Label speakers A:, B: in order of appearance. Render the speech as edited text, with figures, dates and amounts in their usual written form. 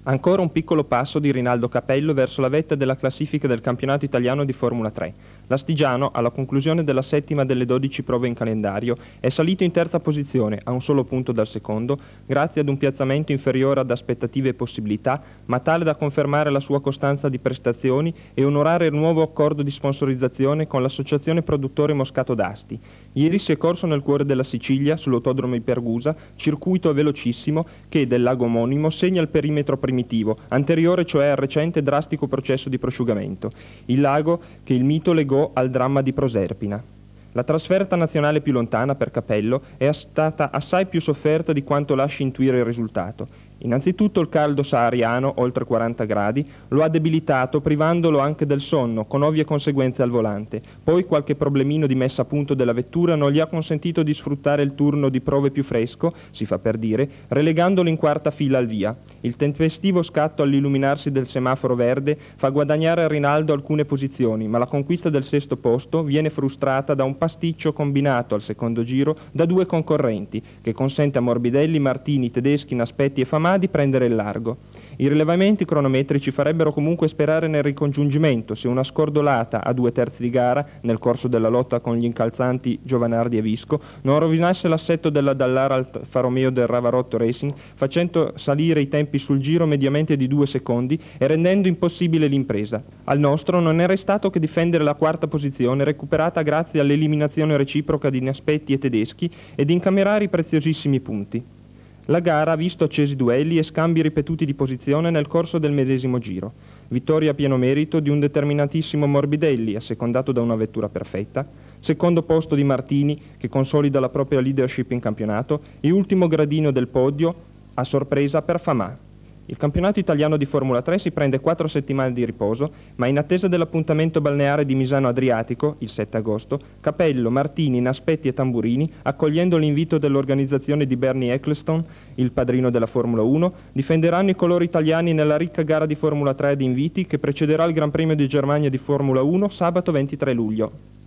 A: Ancora un piccolo passo di Rinaldo Capello verso la vetta della classifica del campionato italiano di Formula 3. L'Astigiano, alla conclusione della settima delle 12 prove in calendario, è salito in terza posizione, a un solo punto dal secondo, grazie ad un piazzamento inferiore ad aspettative e possibilità, ma tale da confermare la sua costanza di prestazioni e onorare il nuovo accordo di sponsorizzazione con l'associazione produttore Moscato d'Asti. Ieri si è corso nel cuore della Sicilia, sull'autodromo di Pergusa, circuito velocissimo che, del lago omonimo, segna il perimetro primitivo, anteriore cioè al recente drastico processo di prosciugamento, il lago che il mito legò al dramma di Proserpina. La trasferta nazionale più lontana per Capello è stata assai più sofferta di quanto lasci intuire il risultato. Innanzitutto il caldo sahariano, oltre 40 gradi, lo ha debilitato privandolo anche del sonno, con ovvie conseguenze al volante. Poi qualche problemino di messa a punto della vettura non gli ha consentito di sfruttare il turno di prove più fresco, si fa per dire, relegandolo in quarta fila al via. Il tempestivo scatto all'illuminarsi del semaforo verde fa guadagnare a Rinaldo alcune posizioni, ma la conquista del sesto posto viene frustrata da un pasticcio combinato al secondo giro da due concorrenti, che consente a Morbidelli, Martini, Tedeschi, Naspetti e Famà di prendere il largo. I rilevamenti cronometrici farebbero comunque sperare nel ricongiungimento se una scordolata a 2/3 di gara, nel corso della lotta con gli incalzanti Giovanardi e Visco, non rovinasse l'assetto della Dallara Alfa Romeo del Ravarotto Racing, facendo salire i tempi sul giro mediamente di 2 secondi e rendendo impossibile l'impresa. Al nostro non è restato che difendere la quarta posizione, recuperata grazie all'eliminazione reciproca di Naspetti e Tedeschi, ed incamerare i preziosissimi punti. La gara ha visto accesi duelli e scambi ripetuti di posizione nel corso del medesimo giro. Vittoria a pieno merito di un determinatissimo Morbidelli, assecondato da una vettura perfetta, secondo posto di Martini, che consolida la propria leadership in campionato, e ultimo gradino del podio, a sorpresa per Famà. Il campionato italiano di Formula 3 si prende 4 settimane di riposo, ma in attesa dell'appuntamento balneare di Misano Adriatico, il 7 agosto, Capello, Martini, Naspetti e Tamburini, accogliendo l'invito dell'organizzazione di Bernie Ecclestone, il padrino della Formula 1, difenderanno i colori italiani nella ricca gara di Formula 3 ad inviti che precederà il Gran Premio di Germania di Formula 1 sabato 23 luglio.